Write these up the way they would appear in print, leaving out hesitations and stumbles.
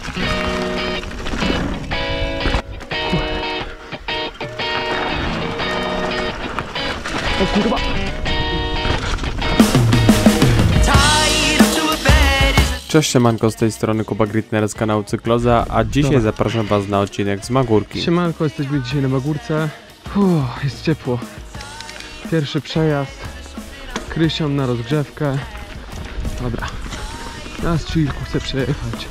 O kurwa! Cześć, siemanko, z tej strony Kuba Gritner z kanału Cykloza, a dzisiaj zapraszam was na odcinek z Magórki. Siemanko, jesteśmy dzisiaj na Magórce. Jest ciepło. Pierwszy przejazd. Krysią na rozgrzewkę. Dobra. Ja z chillku chcę przejechać.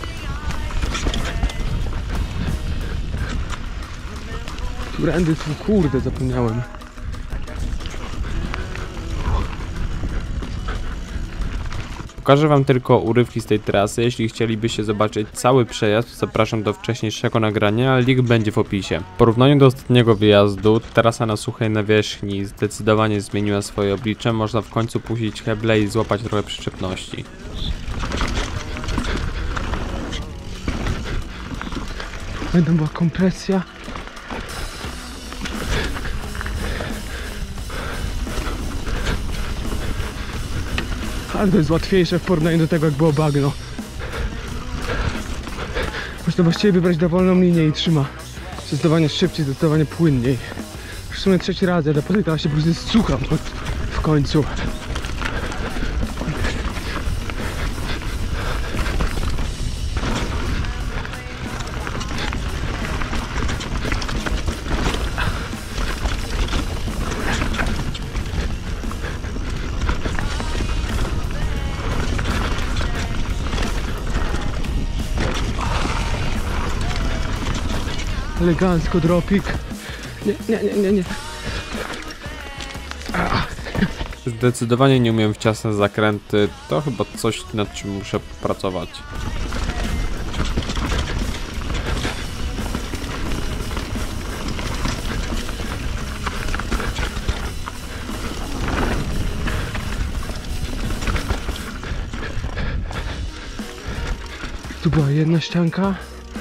Którędy tu, kurde, zapomniałem. Pokażę wam tylko urywki z tej trasy. Jeśli chcielibyście zobaczyć cały przejazd, zapraszam do wcześniejszego nagrania, link będzie w opisie. W porównaniu do ostatniego wyjazdu, trasa na suchej nawierzchni zdecydowanie zmieniła swoje oblicze. Można w końcu puścić heble i złapać trochę przyczepności. Będą była kompresja. Ale to jest łatwiejsze w porównaniu do tego, jak było bagno. Można właściwie wybrać dowolną linię i trzyma. Zdecydowanie szybciej, zdecydowanie płynniej. Już w sumie trzeci raz jadę po tej trasie, po prostu słucham w końcu. Elegancko dropik. Nie. Zdecydowanie nie umiem w ciasne zakręty, to chyba coś, nad czym muszę pracować. Tu była jedna ścianka.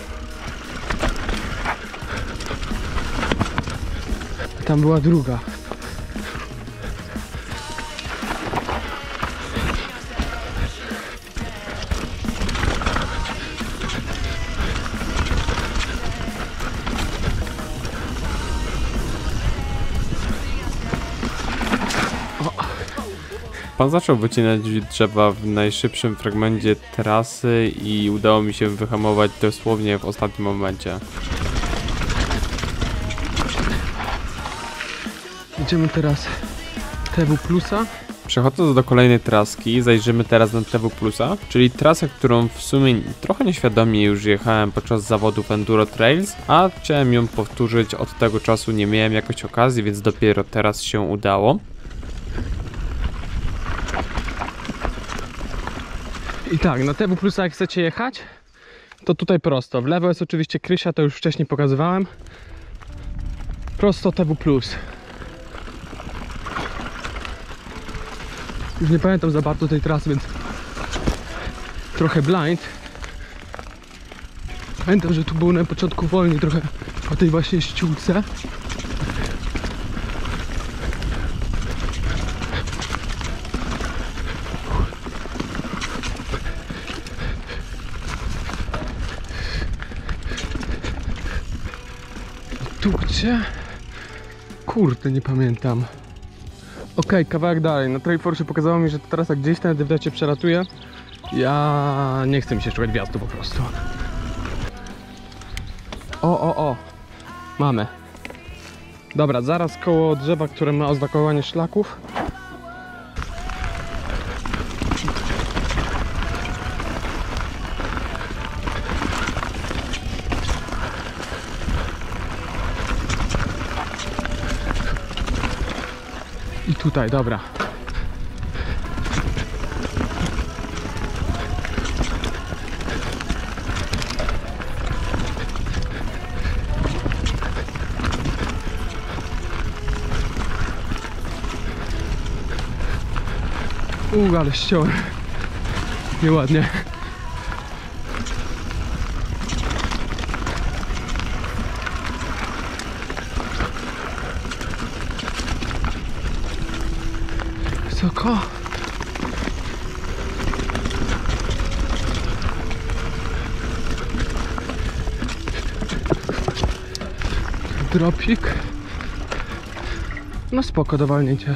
Tam była druga. Pan zaczął wycinać drzewa w najszybszym fragmencie trasy i udało mi się wyhamować dosłownie w ostatnim momencie. Idziemy teraz TW Plusa. Przechodząc do kolejnej traski, zajrzymy teraz na TW Plusa, czyli trasę, którą w sumie trochę nieświadomie już jechałem podczas zawodów Enduro Trails, a chciałem ją powtórzyć, od tego czasu nie miałem jakoś okazji, więc dopiero teraz się udało. I tak, na TW Plusa jak chcecie jechać, to tutaj prosto. W lewo jest oczywiście Krysia, to już wcześniej pokazywałem. Prosto TW Plus. Już nie pamiętam za bardzo tej trasy, więc trochę blind. Pamiętam, że tu było na początku wolniej trochę po tej właśnie ściółce. Tu gdzie? Kurde, nie pamiętam. Okej, kawałek dalej. Na Trailforce pokazało mi, że ta trasa gdzieś tam w lecie przelatuje. Ja nie chcę mi się szukać wjazdu po prostu. O. Mamy. Dobra, zaraz koło drzewa, które ma oznakowanie szlaków. I tutaj, dobra. Ale ściąłem. Nieładnie. Wysoko. Dropik. No spoko do walnięcia.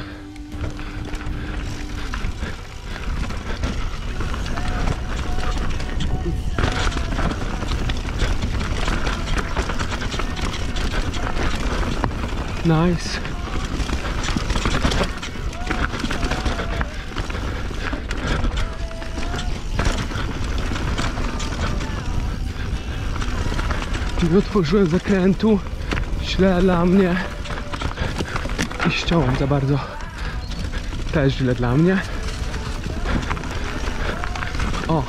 Nice. Nie otworzyłem zakrętu, źle dla mnie i ściąłem za bardzo, też źle dla mnie. O!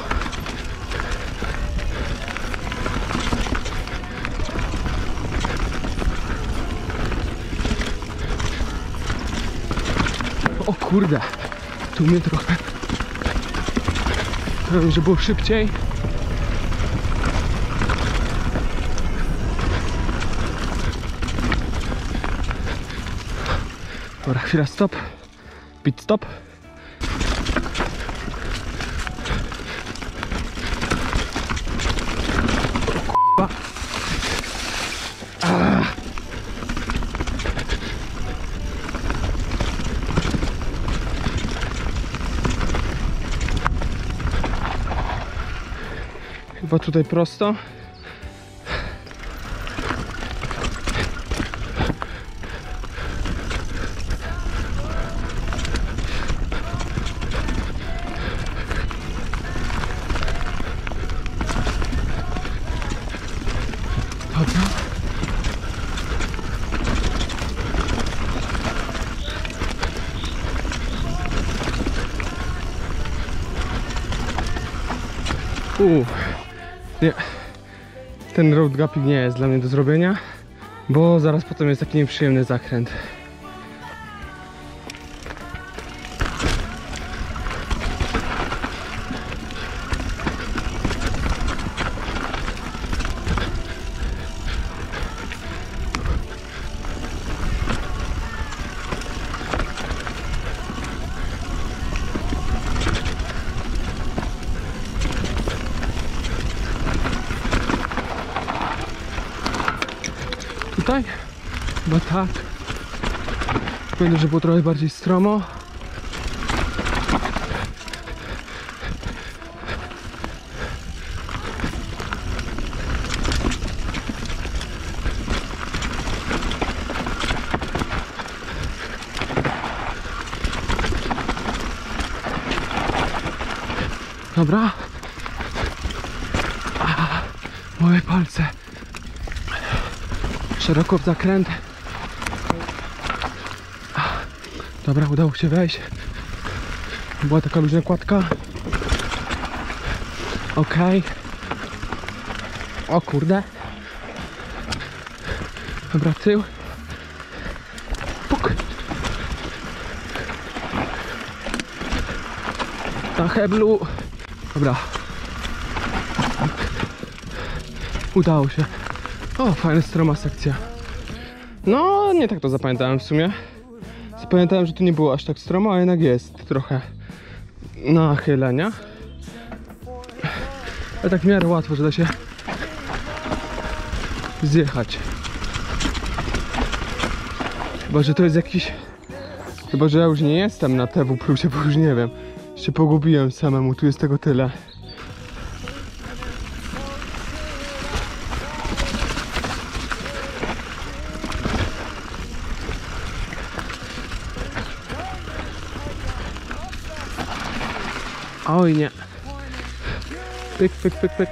O kurde, tu mnie trochę, prawie że było szybciej. Dobra, chwila, stop. Pit stop. O k***a. Chyba tutaj prosto. Dobra. Nie. Ten road gapik nie jest dla mnie do zrobienia, bo zaraz potem jest taki nieprzyjemny zakręt. Tutaj? Chyba tak. Pamiętam, że było trochę bardziej stromo. Dobra. Moje palce. Szeroko w zakręt. Dobra, udało się wejść. Była taka luźna kładka. Okej. O kurde. Dobra, tył. Puk. Na heblu. Dobra. Udało się. O, fajna stroma sekcja. No, nie tak to zapamiętałem w sumie. Zapamiętałem, że tu nie było aż tak stromo, a jednak jest trochę nachylenia. Ale tak w miarę łatwo, że da się zjechać. Chyba, że to jest jakiś... Chyba, że ja już nie jestem na TW plusie, bo już nie wiem. Się pogubiłem samemu, tu jest tego tyle. Oj nie. Pyk, pyk, pyk, pyk.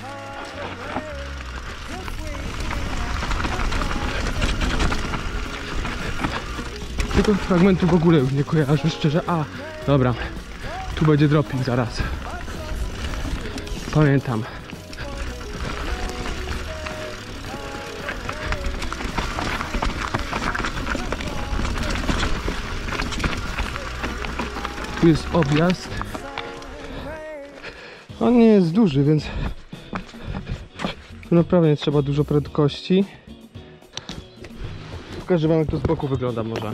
Tego fragmentu w ogóle już nie kojarzę szczerze. A, dobra. Tu będzie dropping zaraz. Pamiętam. Tu jest objazd. On nie jest duży, więc tu naprawdę nie trzeba dużo prędkości. Pokażę wam, jak to z boku wygląda może.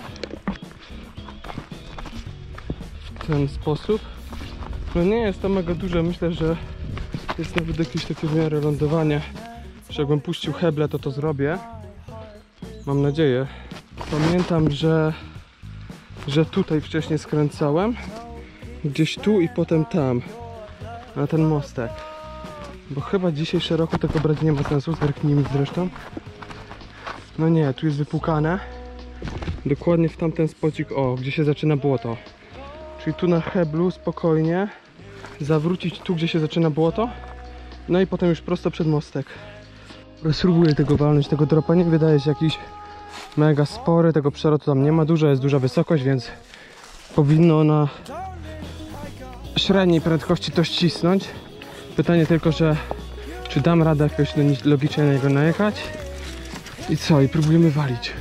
W ten sposób. No nie jest to mega duże, myślę, że jest nawet jakieś takie w miarę lądowanie. Że jakbym puścił heble, to zrobię. Mam nadzieję. Pamiętam, że tutaj wcześniej skręcałem. Gdzieś tu i potem tam. Na ten mostek. Bo chyba dzisiaj szeroko tego brać nie ma sensu. Zerknijmy zresztą. No nie, tu jest wypukane. Dokładnie w tamten spocik, o, gdzie się zaczyna błoto. Czyli tu na heblu spokojnie zawrócić tu, gdzie się zaczyna błoto. No i potem już prosto przed mostek. Spróbuję tego walnąć, tego dropa nie wydaje się jakiś mega spory, tego przelotu tam nie ma dużo, jest duża wysokość, więc powinno na średniej prędkości to ścisnąć. Pytanie tylko, że czy dam radę jakoś logicznie na niego najechać i co, i próbujemy walić.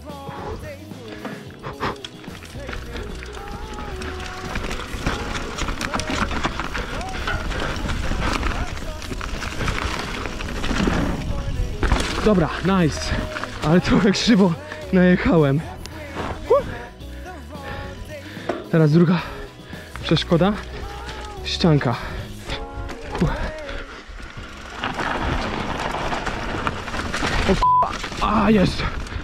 Dobra, nice, ale trochę krzywo najechałem. Teraz druga przeszkoda, ścianka. A, jest!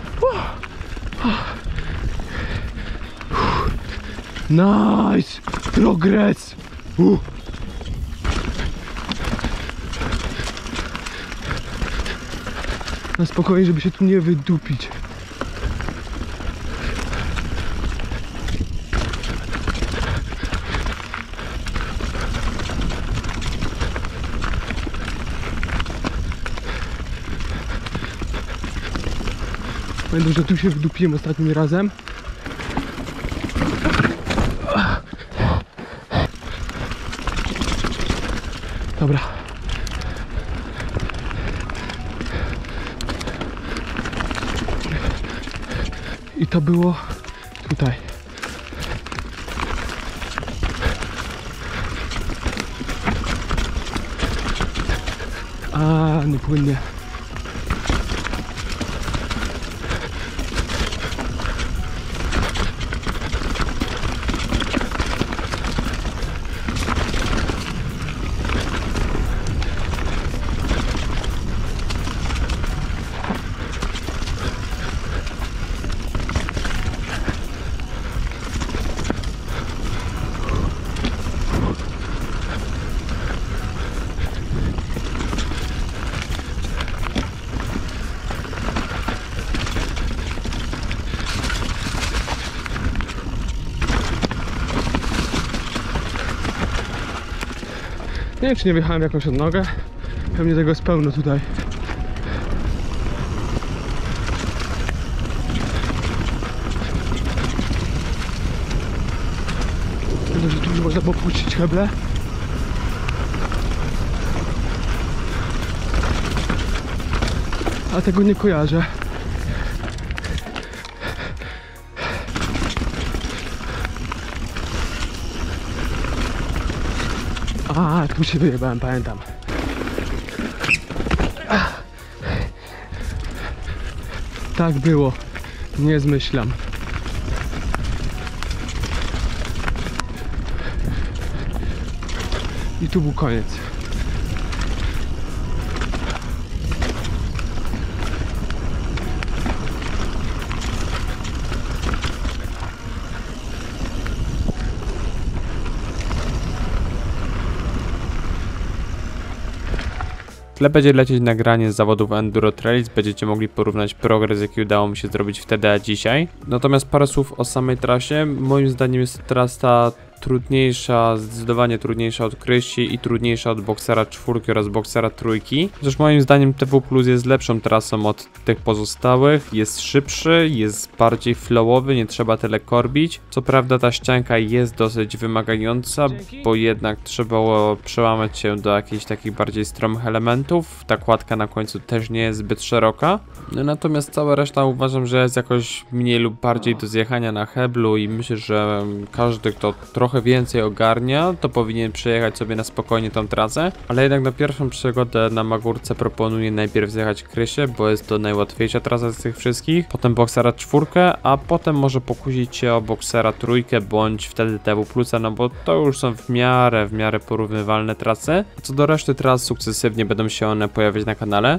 Nice! Progres! Na spokojnie, żeby się tu nie wydupić. Pamiętam, że tu się wdupiłem ostatnim razem. Dobra. I to było tutaj. A, nie płynnie. Nie wiem, czy nie wjechałem w jakąś odnogę. Pewnie tego jest pełno tutaj. Myślę, że tu nie można było puścić heble. A tego nie kojarzę. A, tu się wyjebałem, pamiętam. Tak było. Nie zmyślam. I tu był koniec. W tle będzie lecieć nagranie z zawodów Enduro Trails, będziecie mogli porównać progres, jaki udało mi się zrobić wtedy a dzisiaj. Natomiast parę słów o samej trasie. Moim zdaniem jest trasa trudniejsza, zdecydowanie trudniejsza od Krysi i trudniejsza od Boxera 4 oraz Boxera 3. Chociaż moim zdaniem TW Plus jest lepszą trasą od tych pozostałych, jest szybszy, jest bardziej flowowy, nie trzeba tyle korbić. Co prawda ta ścianka jest dosyć wymagająca, bo jednak trzeba było przełamać się do jakichś takich bardziej stromych elementów. Ta kładka na końcu też nie jest zbyt szeroka. Natomiast cała reszta uważam, że jest jakoś mniej lub bardziej do zjechania na heblu i myślę, że każdy, kto trochę więcej ogarnia, to powinien przejechać sobie na spokojnie tą trasę, ale jednak na pierwszą przygodę na Magórce proponuję najpierw zjechać Krysię, bo jest to najłatwiejsza trasa z tych wszystkich, potem Boxera 4, a potem może pokusić się o Boxera 3, bądź wtedy TW Plusa, no bo to już są w miarę porównywalne trasy. Co do reszty tras, sukcesywnie będą się one pojawiać na kanale.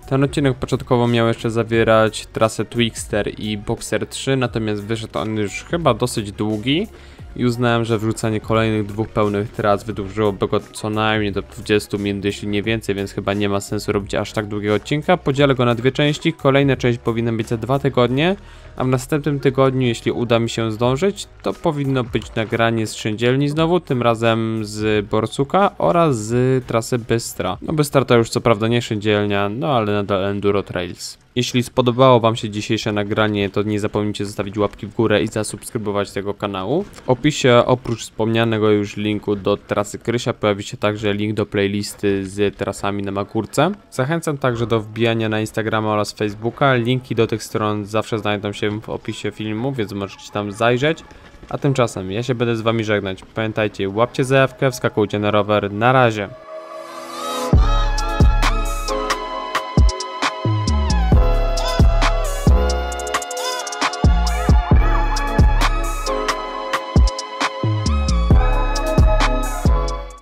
Ten odcinek początkowo miał jeszcze zawierać trasę Twixter i Boxer 3, natomiast wyszedł on już chyba dosyć długi i uznałem, że wrzucanie kolejnych 2 pełnych tras wydłużyłoby go co najmniej do 20 minut, jeśli nie więcej, więc chyba nie ma sensu robić aż tak długiego odcinka. Podzielę go na 2 części, kolejna część powinna być za 2 tygodnie, a w następnym tygodniu, jeśli uda mi się zdążyć, to powinno być nagranie z Szyndzielni znowu, tym razem z Borsuka oraz z trasy Bystra. No Bystra to już co prawda nie Szyndzielnia, no ale nadal Enduro Trails. Jeśli spodobało wam się dzisiejsze nagranie, to nie zapomnijcie zostawić łapki w górę i zasubskrybować tego kanału. W opisie oprócz wspomnianego już linku do trasy Krysia pojawi się także link do playlisty z trasami na Magórce. Zachęcam także do wbijania na Instagrama oraz Facebooka. Linki do tych stron zawsze znajdą się w opisie filmu, więc możecie tam zajrzeć. A tymczasem ja się będę z wami żegnać. Pamiętajcie, łapcie zajawkę, wskakujcie na rower. Na razie!